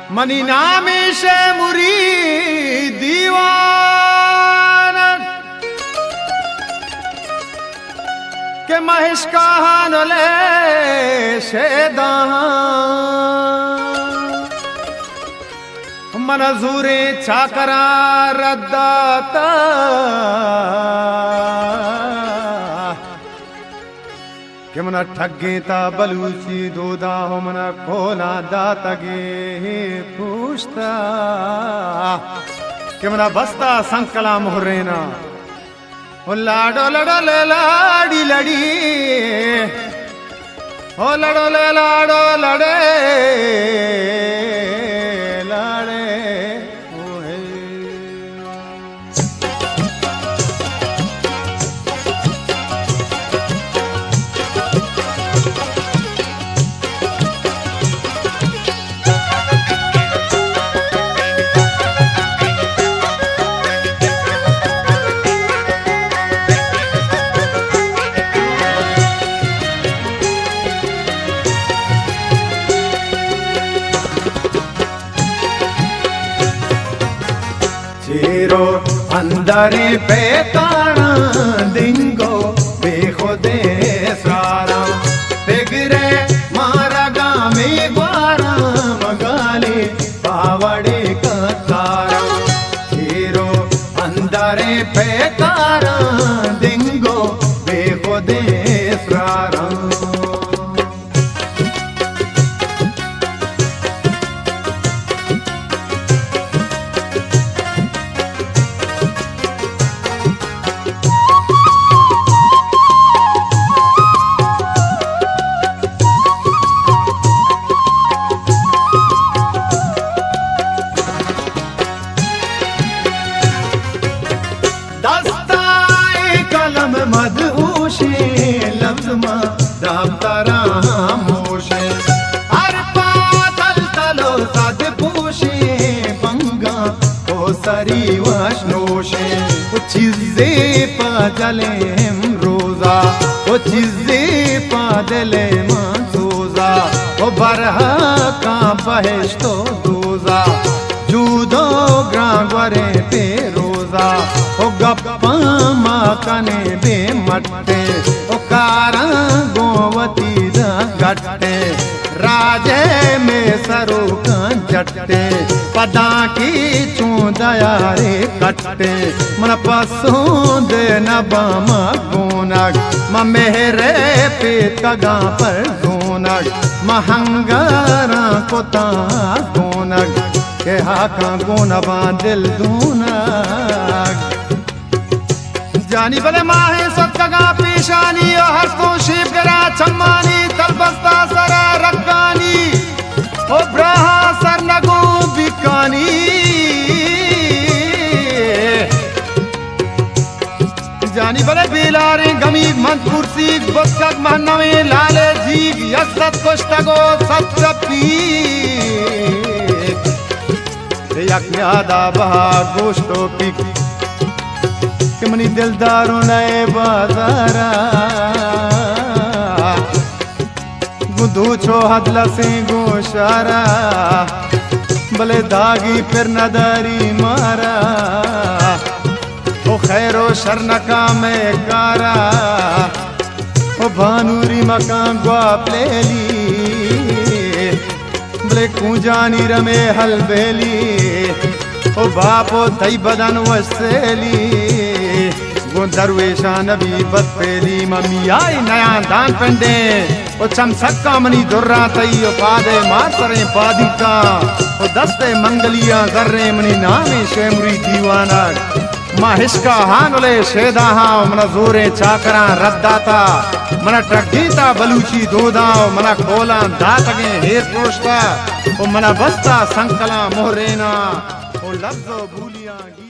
money नामी से मुरी दीवान के महेश कहान ले शेदान मनजूरे चाकरा रद्दाता के मना ठगे ता बलूची दोदा हो मना खोला दातगे पूछता के मना बस्ता संकला मोहरेना हो लाडो लड़ो ले लाड़ी लड़ी हो लड़ो ले लाडो लड़े लाड़े चेरो अंदरे बेताना दिंगो बेखुदे सारा बिगरे मारा गामे ग्वारा मगाले पावड़े का तारा चेरो अंदरे बेताना दिंगो बेखुदे सारा मदहोशे लफ्ज़मा दाबतारा मोशे हर पातल तलो सद पूशे पंगा ओ सरी वशनोशे ओ चीज़े पादले रोज़ा ओ चीज़े पादले मंसूज़ा ओ बरहा का बहिश्तो दोज़ा जूदो ग्रांगवरे पे रोज़ा ओ गप्पा माकने बे मट्टे ओ कारा गोवती दा गट्टे राजे में सरो का जट्टे पदा की चूंदया रे कट्टे मन पसंद नबामा गोनक म मेरे पे कगा पर गोनक महंगारा कोता गोनक के हाका गोनबा दिल दूनक जानी भले माहे सत्कगा पेशानी और हर तो शीप करा चम्मानी तलबस्ता सरा रक्कानी ओ ब्रहा सरनगो बिकानी जानी भले बेलारे गमी मंद कुर्सी बस्कक महनवे लाले जीग यस्सत कुश्तगो सत्सपी यज्ञादा बहा गोश्तो पिक के मनी दिलदारों नए बाजारा गुदू छो हदला से गोशारा भले दागी फिर नदारी मारा ओ खैरो शरनका में कारा ओ भानूरी मकान ग्वाप ले ली भले कूजानी रमे हल बेली ओ बापो तई बदन वसेली वो दरवेशा नबी बदपेली मम्मी आई नया दान पेंडे ओ चम सक्का मनी दुर्रा तई ओ पादे मातरे पादिका ओ दस्ते मंगलिया जर्रे मनी नामे शेमरी दीवाना माहिश्का हानले शेदा हा मना जोरे चाकरा रद्दाता मना ट्रगीता बलूची दोदा मना खोला दातगे हेर पोष्टा ओ मना बस्ता संकला मोहरेना ओ लफ्ज़ो भूलिया